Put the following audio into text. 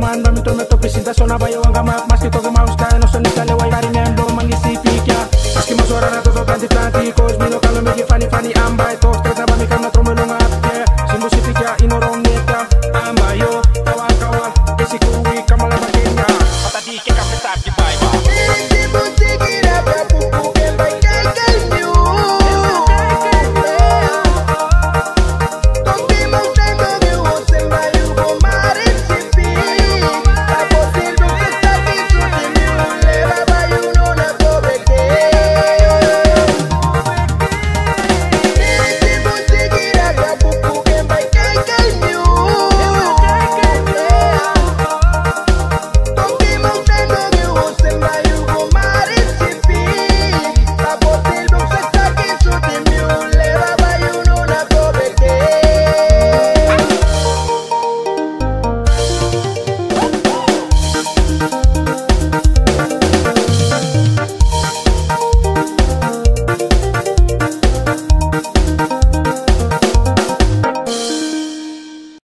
manda mi tome to presentación abayo anga mas que todo mouse cae no son ni sale guay cari me ando mangisi pikia. As que más hora na todo planti cos mi no calo me que funny ambay to